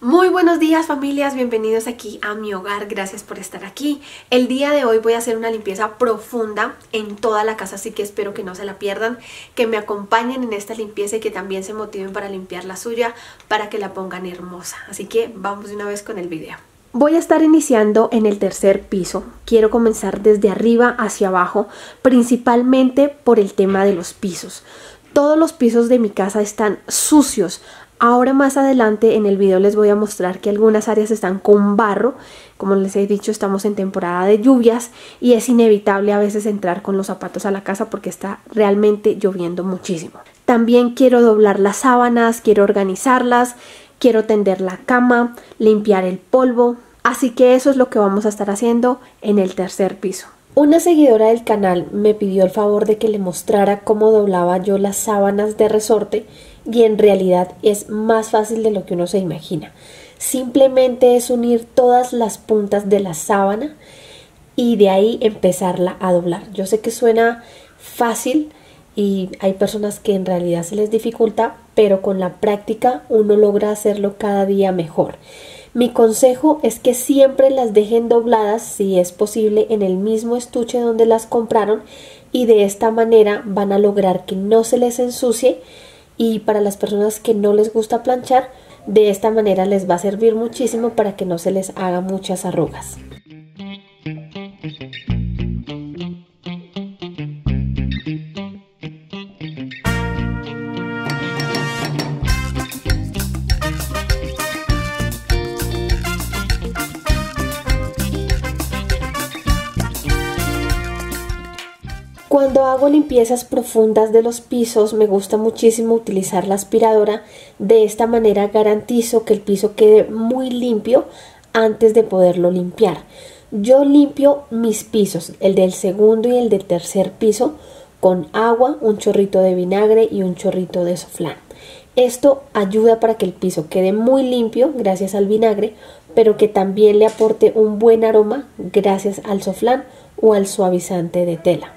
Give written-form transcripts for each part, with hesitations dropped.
Muy buenos días familias, bienvenidos aquí a mi hogar, gracias por estar aquí. El día de hoy voy a hacer una limpieza profunda en toda la casa, así que espero que no se la pierdan, que me acompañen en esta limpieza y que también se motiven para limpiar la suya, para que la pongan hermosa. Así que vamos de una vez con el video. Voy a estar iniciando en el tercer piso, quiero comenzar desde arriba hacia abajo, principalmente por el tema de los pisos. Todos los pisos de mi casa están sucios. Ahora más adelante en el video les voy a mostrar que algunas áreas están con barro. Como les he dicho, estamos en temporada de lluvias y es inevitable a veces entrar con los zapatos a la casa porque está realmente lloviendo muchísimo. También quiero doblar las sábanas, quiero organizarlas, quiero tender la cama, limpiar el polvo. Así que eso es lo que vamos a estar haciendo en el tercer piso. Una seguidora del canal me pidió el favor de que le mostrara cómo doblaba yo las sábanas de resorte y en realidad es más fácil de lo que uno se imagina. Simplemente es unir todas las puntas de la sábana y de ahí empezarla a doblar. Yo sé que suena fácil y hay personas que en realidad se les dificulta, pero con la práctica uno logra hacerlo cada día mejor. Mi consejo es que siempre las dejen dobladas, si es posible, en el mismo estuche donde las compraron y de esta manera van a lograr que no se les ensucie. Y para las personas que no les gusta planchar, de esta manera les va a servir muchísimo para que no se les haga muchas arrugas. Cuando hago limpiezas profundas de los pisos me gusta muchísimo utilizar la aspiradora. De esta manera garantizo que el piso quede muy limpio antes de poderlo limpiar. Yo limpio mis pisos, el del segundo y el del tercer piso, con agua, un chorrito de vinagre y un chorrito de soflán. Esto ayuda para que el piso quede muy limpio gracias al vinagre, pero que también le aporte un buen aroma gracias al soflán o al suavizante de tela.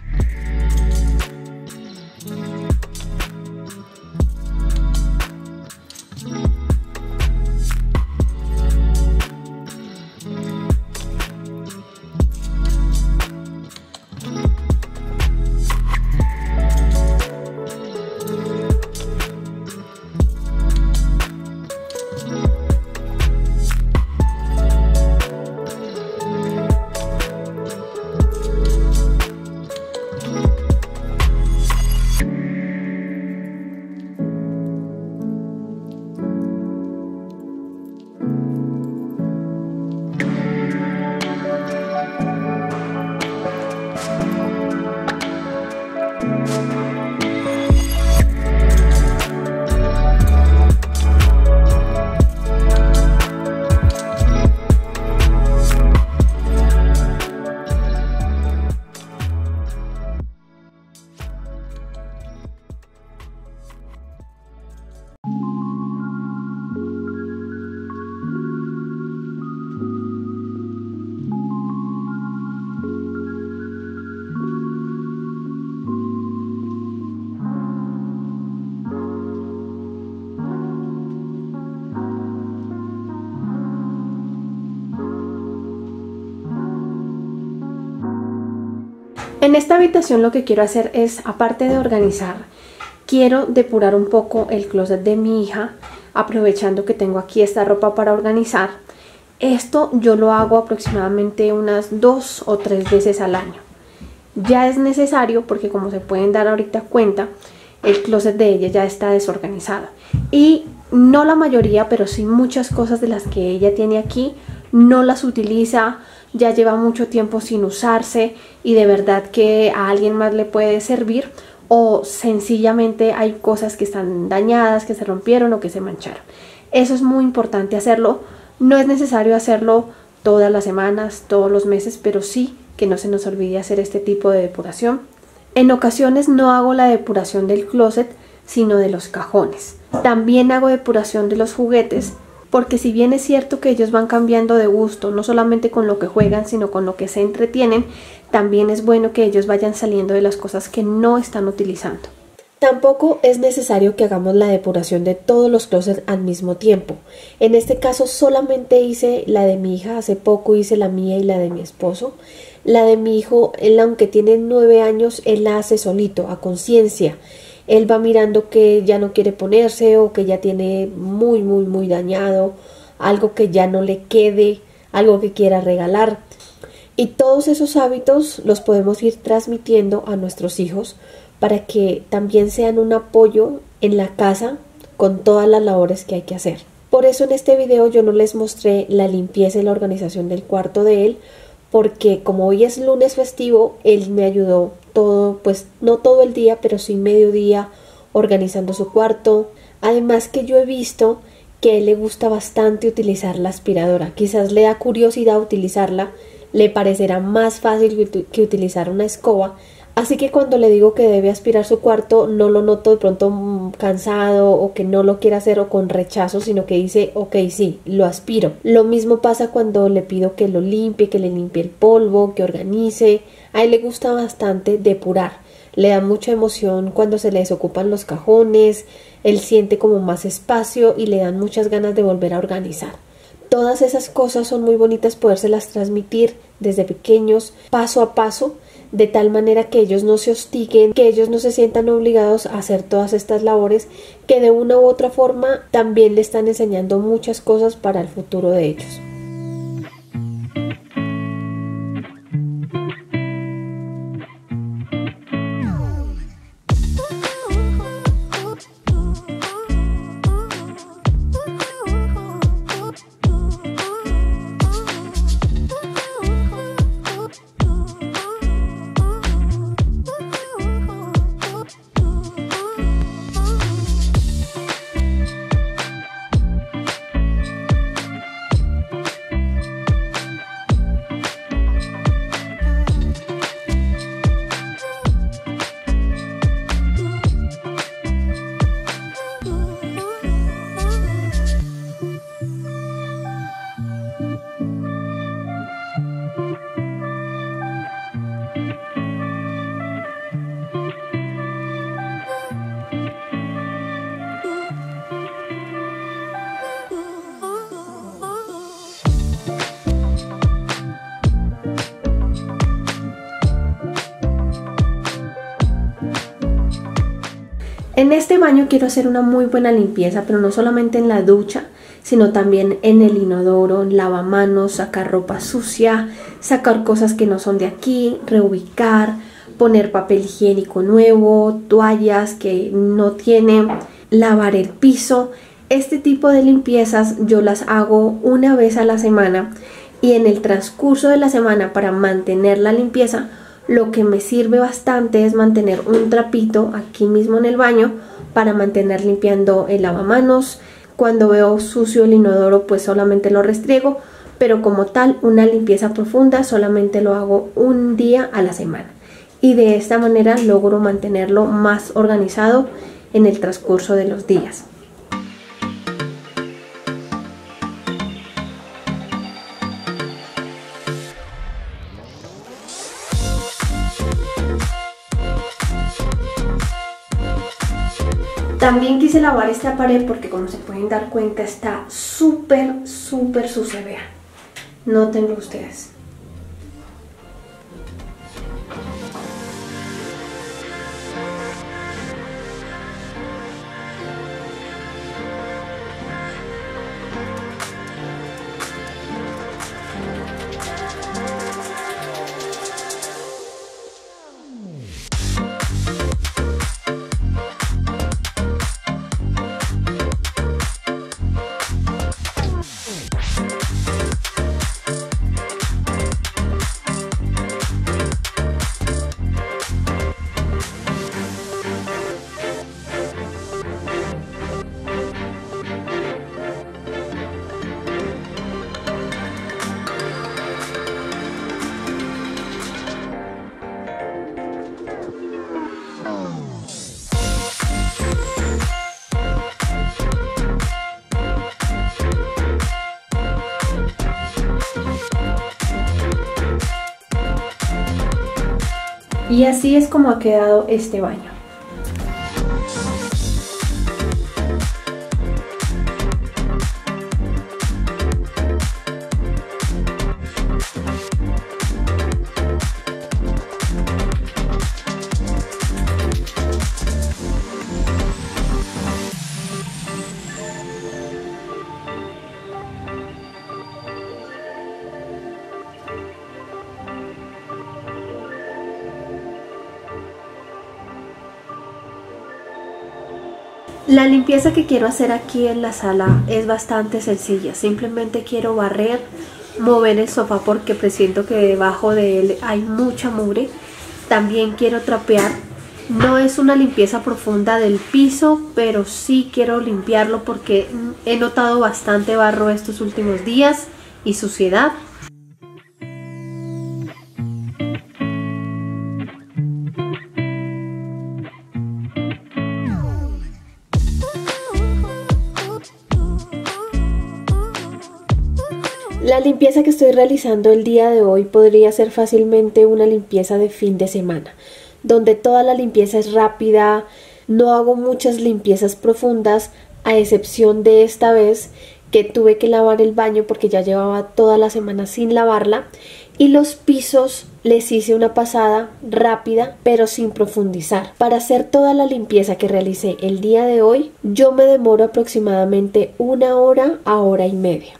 En esta habitación lo que quiero hacer es, aparte de organizar, quiero depurar un poco el closet de mi hija, aprovechando que tengo aquí esta ropa para organizar. Esto yo lo hago aproximadamente unas 2 o 3 veces al año. Ya es necesario porque, como se pueden dar ahorita cuenta, el closet de ella ya está desorganizado. Y no la mayoría, pero sí muchas cosas de las que ella tiene aquí no las utiliza. Ya lleva mucho tiempo sin usarse y de verdad que a alguien más le puede servir, o sencillamente hay cosas que están dañadas, que se rompieron o que se mancharon. Eso es muy importante hacerlo. No es necesario hacerlo todas las semanas, todos los meses, pero sí que no se nos olvide hacer este tipo de depuración. En ocasiones no hago la depuración del closet, sino de los cajones. También hago depuración de los juguetes, porque si bien es cierto que ellos van cambiando de gusto, no solamente con lo que juegan, sino con lo que se entretienen, también es bueno que ellos vayan saliendo de las cosas que no están utilizando. Tampoco es necesario que hagamos la depuración de todos los closets al mismo tiempo. En este caso solamente hice la de mi hija, hace poco hice la mía y la de mi esposo. La de mi hijo, él aunque tiene 9 años, él la hace solito, a conciencia. Él va mirando que ya no quiere ponerse o que ya tiene muy dañado, algo que ya no le quede, algo que quiera regalar. Y todos esos hábitos los podemos ir transmitiendo a nuestros hijos para que también sean un apoyo en la casa con todas las labores que hay que hacer. Por eso en este video yo no les mostré la limpieza y la organización del cuarto de él, porque como hoy es lunes festivo, él me ayudó todo, pues no todo el día, pero sí mediodía organizando su cuarto. Además que yo he visto que a él le gusta bastante utilizar la aspiradora, quizás le da curiosidad utilizarla, le parecerá más fácil que utilizar una escoba. Así que cuando le digo que debe aspirar su cuarto, no lo noto de pronto cansado o que no lo quiera hacer o con rechazo, sino que dice, ok, sí, lo aspiro. Lo mismo pasa cuando le pido que lo limpie, que le limpie el polvo, que organice. A él le gusta bastante depurar. Le da mucha emoción cuando se le desocupan los cajones, él siente como más espacio y le dan muchas ganas de volver a organizar. Todas esas cosas son muy bonitas podérselas transmitir desde pequeños, paso a paso, de tal manera que ellos no se hostiguen, que ellos no se sientan obligados a hacer todas estas labores, que de una u otra forma también le están enseñando muchas cosas para el futuro de ellos. En este baño quiero hacer una muy buena limpieza, pero no solamente en la ducha, sino también en el inodoro, lavamanos, sacar ropa sucia, sacar cosas que no son de aquí, reubicar, poner papel higiénico nuevo, toallas que no tiene, lavar el piso. Este tipo de limpiezas yo las hago una vez a la semana y en el transcurso de la semana, para mantener la limpieza, lo que me sirve bastante es mantener un trapito aquí mismo en el baño para mantener limpiando el lavamanos. Cuando veo sucio el inodoro, pues solamente lo restriego, pero como tal una limpieza profunda solamente lo hago un día a la semana. Y de esta manera logro mantenerlo más organizado en el transcurso de los días. También quise lavar esta pared porque, como se pueden dar cuenta, está súper sucia, vean. Nótenlo ustedes. Y así es como ha quedado este baño. La limpieza que quiero hacer aquí en la sala es bastante sencilla. Simplemente quiero barrer, mover el sofá porque presiento que debajo de él hay mucha mugre. También quiero trapear. No es una limpieza profunda del piso, pero sí quiero limpiarlo porque he notado bastante barro estos últimos días y suciedad. La limpieza que estoy realizando el día de hoy podría ser fácilmente una limpieza de fin de semana, donde toda la limpieza es rápida, no hago muchas limpiezas profundas, a excepción de esta vez que tuve que lavar el baño porque ya llevaba toda la semana sin lavarla, y los pisos les hice una pasada rápida pero sin profundizar. Para hacer toda la limpieza que realicé el día de hoy, yo me demoro aproximadamente 1 hora a 1 hora y media.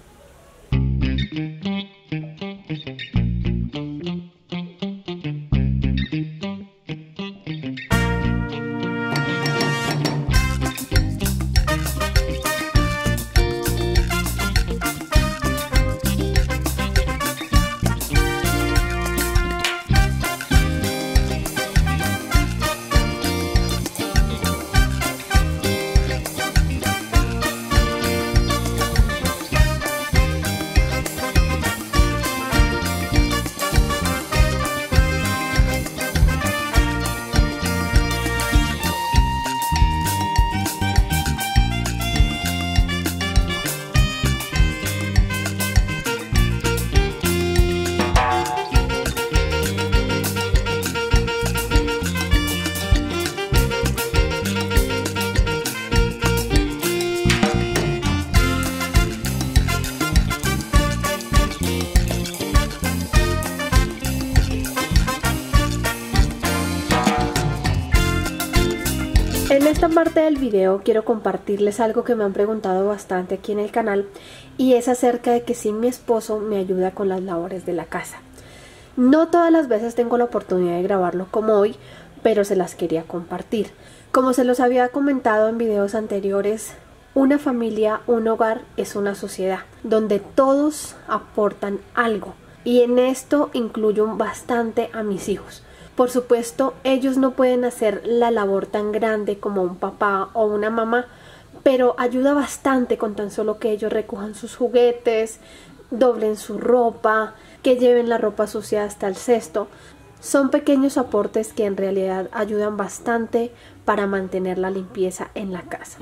En esta parte del video quiero compartirles algo que me han preguntado bastante aquí en el canal, y es acerca de que si mi esposo me ayuda con las labores de la casa. No todas las veces tengo la oportunidad de grabarlo como hoy, pero se las quería compartir. Como se los había comentado en videos anteriores, una familia, un hogar es una sociedad donde todos aportan algo, y en esto incluyo bastante a mis hijos. Por supuesto, ellos no pueden hacer la labor tan grande como un papá o una mamá, pero ayuda bastante con tan solo que ellos recojan sus juguetes, doblen su ropa, que lleven la ropa sucia hasta el cesto. Son pequeños aportes que en realidad ayudan bastante para mantener la limpieza en la casa.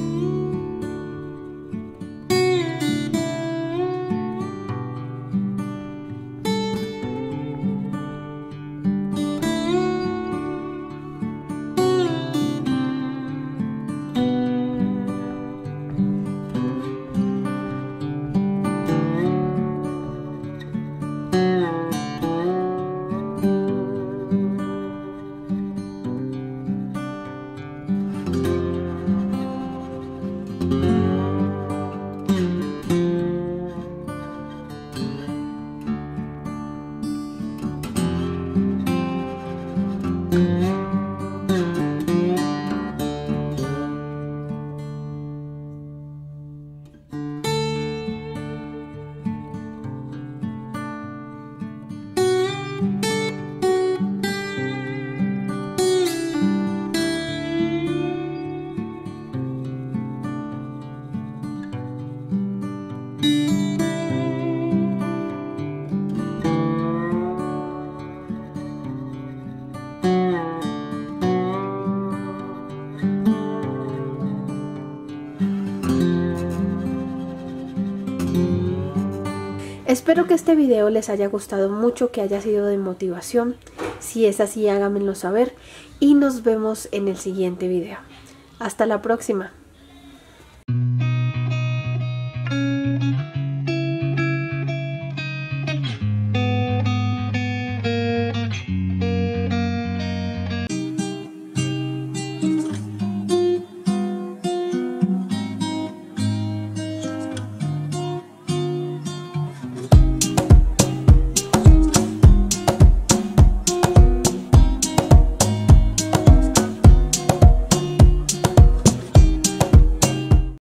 Espero que este video les haya gustado mucho, que haya sido de motivación. Si es así, háganmelo saber y nos vemos en el siguiente video. Hasta la próxima.